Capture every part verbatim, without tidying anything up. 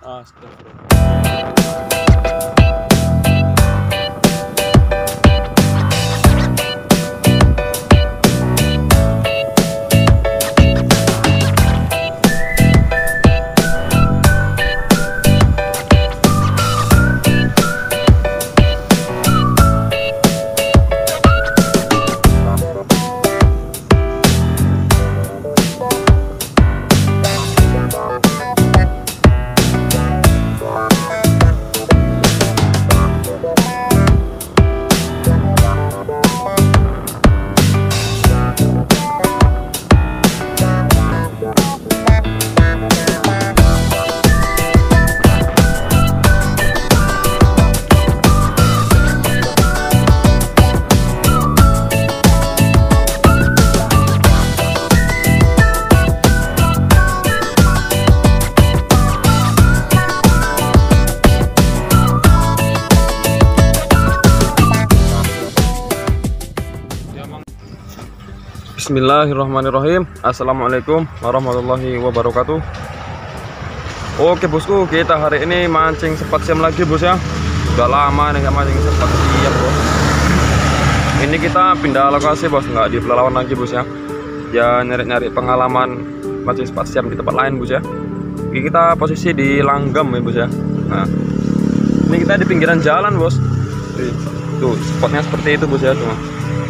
Astagfirullah. Bismillahirrahmanirrahim. Assalamualaikum warahmatullahi wabarakatuh. Oke bosku, kita hari ini mancing sepat siam lagi bos ya. Udah lama nih nggak mancing sepat siam bos. Ini kita pindah lokasi bos, nggak di Pelalawan lagi bos ya. Ya nyari-nyari pengalaman mancing sepat siam di tempat lain bos ya. Ini kita posisi di Langgam ya bos ya. Nah, ini kita di pinggiran jalan bos. Tuh spotnya seperti itu bos ya tuh.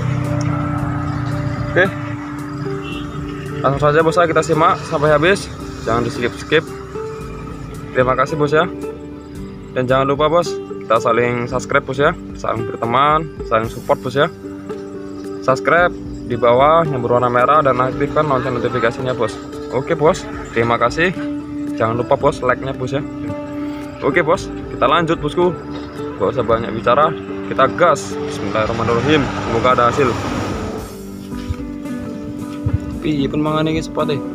Oke, langsung saja bos ya, kita simak sampai habis, jangan di skip skip. Terima kasih bos ya, dan jangan lupa bos, kita saling subscribe bos ya, saling berteman, saling support bos ya. Subscribe di bawah yang berwarna merah dan aktifkan lonceng notifikasinya bos. Oke bos, terima kasih. Jangan lupa bos like nya bos ya. Oke bos, kita lanjut bosku, gak usah banyak bicara, kita gas. Bismillahirrahmanirrahim, semoga ada hasil. Iya pun mangan ini spot deh.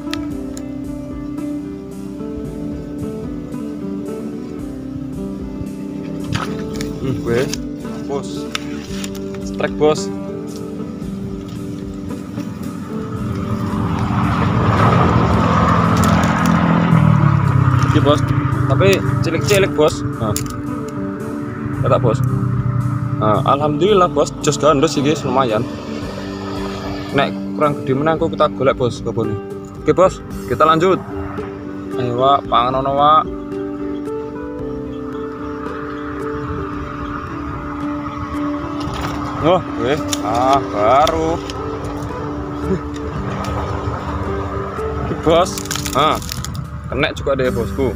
Hmm, gue bos strike bos. Oke bos, tapi cilik-cilik bos. Nah, kata bos. Nah, alhamdulillah bos, jos gandos sih guys, lumayan. Nek kurang gede menang kita golek bos kebun. Oke bos, kita lanjut. Ayo wak, pangan ono wak. Oh, gue ah baru. Oke bos, ah kena juga deh bosku.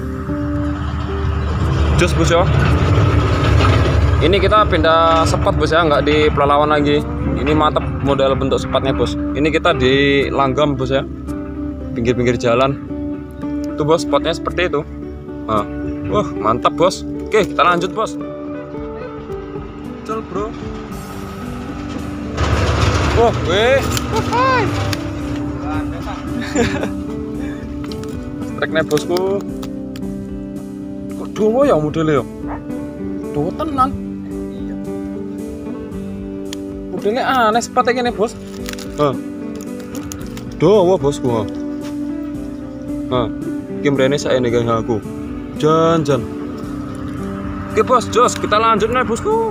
Jos bos ya. Ini kita pindah sepat bos ya, nggak di Pelalawan lagi. Ini mantap model bentuk sepatnya bos. Ini kita di Langgam bos ya, pinggir-pinggir jalan. Itu bos spotnya seperti itu. Nah, wah mantap bos. Oke kita lanjut bos. Cel bro. Wah weh. Strike-nya bosku. Kok dua ya modelnya ya? Dua tenan. Modelnya aneh sepatnya ini bos. Hah. Doa bosku. Hah. Game Rene saya nih gang aku. Jan-jan. Oke bos, jos kita lanjut nih bosku.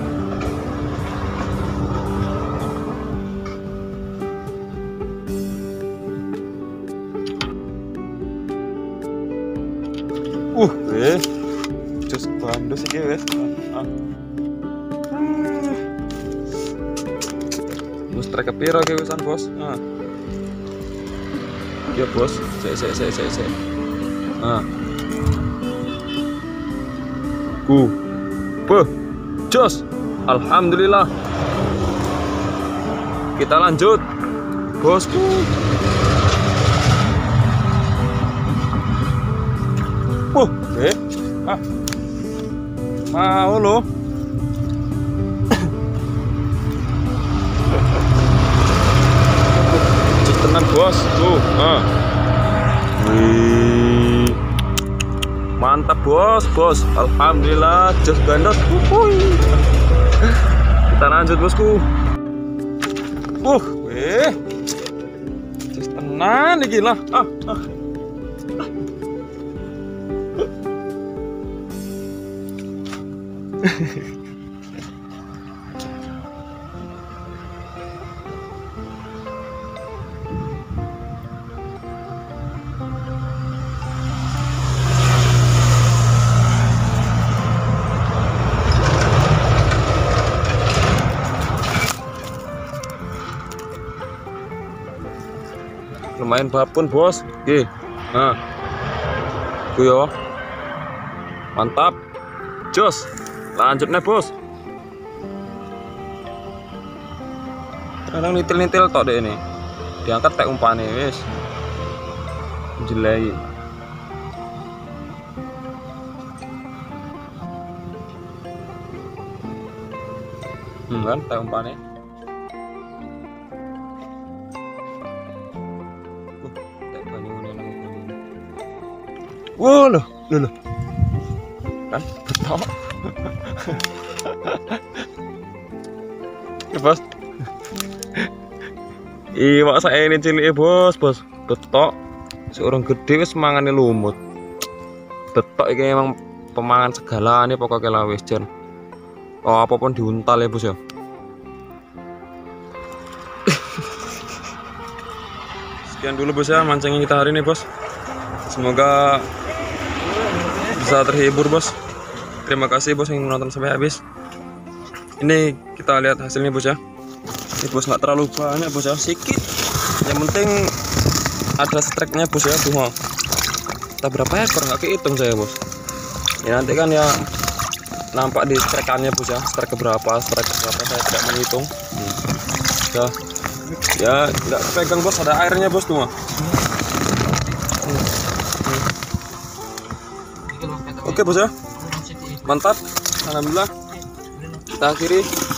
Uh, eh. Jos bandos iki wes. Ah. Strike kepiro ke wisan bos. Nah. Ya bos, sik sik sik sik sik. Nah. Ku. Beh. Jos. Alhamdulillah. Kita lanjut. Bosku. Uh, eh. Ah. Mau lo. Tenang bos, tuh, ah. Wih, mantap bos, bos, alhamdulillah, jos gandos, wuih. Kita lanjut bosku. Uh, weh, jos tenan nih gila, ah, ah. Lumayan babon bos. Oke, nah itu yo, mantap, jos, lanjut nih bos. Kadang nitil-nitil tok deh ini, diangkat kayak umpane wis, jelai. Hmm kan kayak umpane. Wah, loh, loh, loh. Kan betok. Ya, bos. Iya, saya ini cilik bos, bos. Betok. Seorang gede wis mangane lumut. Betok iki emang pemangan segalane pokoknya lah wis jan. Oh, apapun diuntal ya, bos ya. Sekian dulu bos ya mancing kita hari ini, bos. Semoga bisa terhibur bos. Terima kasih bos yang menonton sampai habis. Ini kita lihat hasilnya bos ya. Ini bos nggak terlalu banyak bos ya, sedikit. Yang penting ada strike-nya bos ya. Tuh, kita berapa ekor nggak kehitung saya bos. Ya nanti kan ya nampak di strike-annya bos ya. Strike berapa, strike berapa saya tidak menghitung. Hmm. Ya, ya nggak pegang bos, ada airnya bos tuh. Oke bos ya, mantap, alhamdulillah. Kita akhiri.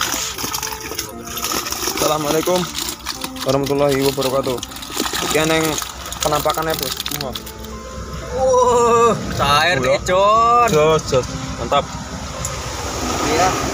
Assalamualaikum warahmatullahi wabarakatuh. Sekian yang penampakannya bos. Uh, cair nih, Con. Jos, jos, mantap. Iya.